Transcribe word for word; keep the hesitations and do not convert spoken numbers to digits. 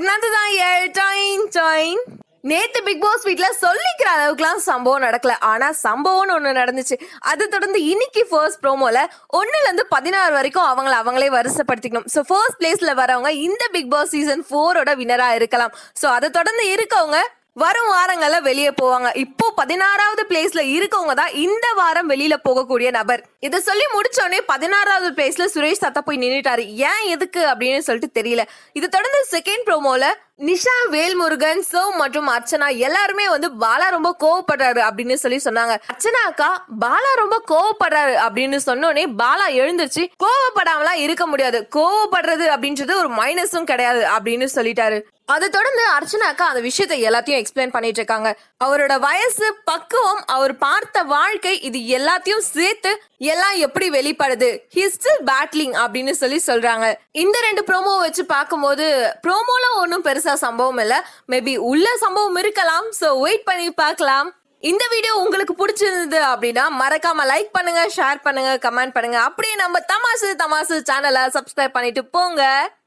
Nandhu join join நேத்து Bigg Boss வீட்ல சொல்லிக்கிற அளவுக்குலாம் சம்பவம் நடக்கல. ஆனா சம்பவம்னு ஒண்ணு நடந்துச்சு. அதை தொடர்ந்து இன்னைக்கு ஃபர்ஸ்ட் ப்ரோமோல ஒன்னுல இருந்து பதினாறு வரைக்கும் அவங்கள அவங்களே வரிசைப்படுத்திக்கணும். சோ ஃபர்ஸ்ட் பிளேஸ்ல வரவங்க இந்த பிக் பாஸ் சீசன் போரோட வினரா இருக்கலாம். சோ அதை தொடர்ந்து இருக்கவங்க வரும் வாரங்கள்ல வெளியே போவாங்க. இப்போ பதினாறாவது பிளேஸ்ல இருக்கவங்க தான் இந்த வாரம் வெளியில போகக்கூடிய நபர். இதை சொல்லி முடிச்சோடனே பதினாறாவது பிளேஸ்ல சுரேஷ் தாத்தா போய் நின்னுட்டாரு. ஏன் எதுக்கு அப்படின்னு சொல்லிட்டு தெரியல. இது தொடர்ந்து செகண்ட் ப்ரோமோல நிஷா, வேல்முருகன், சோ மற்றும் அர்ச்சனா எல்லாருமே வந்து பாலா ரொம்ப கோவப்படுறாரு அப்படின்னு சொல்லி சொன்னாங்க. அர்ச்சனா அக்கா பாலா ரொம்ப கோவப்படுறாரு அப்படின்னு சொன்னோடனே பாலா எழுந்துருச்சு, கோவப்படாமலாம் இருக்க முடியாது, கோவப்படுறது அப்படின்றது ஒரு மைனஸும் கிடையாது அப்படின்னு சொல்லிட்டாரு. அதை தொடர்ந்து அர்ச்சனா அக்கா அந்த விஷயத்தை எல்லாத்தையும் எக்ஸ்பிளைன் பண்ணிட்டு இருக்காங்க. அவரோட வயசு, பக்குவம், அவர் பார்த்த வாழ்க்கை, இது எல்லாத்தையும் சேர்த்து எல்லாம் எப்படி வெளிப்படுது, he is still battling அப்படின்னு சொல்லி சொல்றாங்க. இந்த ரெண்டு ப்ரோமோ வச்சு பார்க்கும்போது ப்ரோமோல ஒன்னும் பெருசா சம்பவம் இல்ல, மேபி உள்ள சம்பவம் இருக்கலாம். சோ வெயிட் பண்ணி பார்க்கலாம். இந்த வீடியோ உங்களுக்கு பிடிச்சிருந்தது அப்படின்னா மறக்காம லைக் பண்ணுங்க, ஷேர் பண்ணுங்க, கமெண்ட் பண்ணுங்க. அப்படியே நம்ம தமாசு தமாசு சேனலை சப்ஸ்கிரைப் பண்ணிட்டு போங்க.